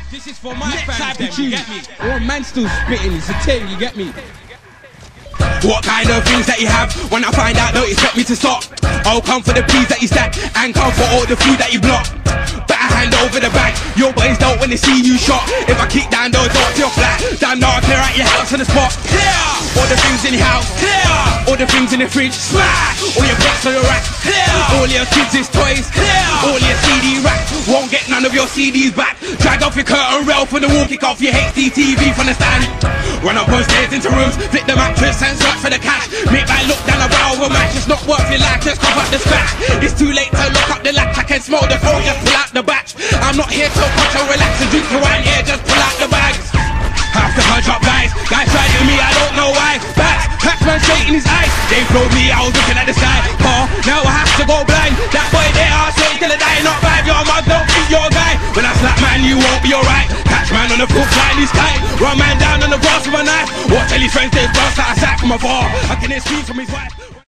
This is for my Next fans, type them, of you tune. get me? Oh, man still spitting, it's a thing, you get me? What kind of things that you have? When I find out, don't expect me to stop. I'll come for the peas that you stack and come for all the food that you block. Better hand over the bag. Your boys don't when they see you shot. If I kick down those doors to your flat, damn now I clear out your house on the spot. Clear all the things in your house. Clear all the things in the fridge. Smash all your bricks on your rack. Clear all your kids' toys. Clear all your CD rack. Won't get none of your CDs back. Drag off your curtain rail for the wall. Kick off your HDTV from the stand. Run up on stairs into rooms. Flip the mattress and search for the cash. Make my look down a barrel of a match. It's not worth your life, just cough up the scratch. It's too late to lock up the latch. I can smell the phone, just pull out the batch. I'm not here to watch or relax and drink to wine here, just pull out the bags. Have to punch up guys tried with me, I don't know why. Bats man straight in his eyes. They throwed me, I was looking at the sky. Now I have to go blind. That boy there, I'll say till I die. Not bad, your mug, don't beat your guy. When I slap man, you won't be alright. Catch man on the foot, fly in the sky. Run man down on the grass with a knife. Or tell his friends they've burst out a sack from afar. I can hear screams from his wife.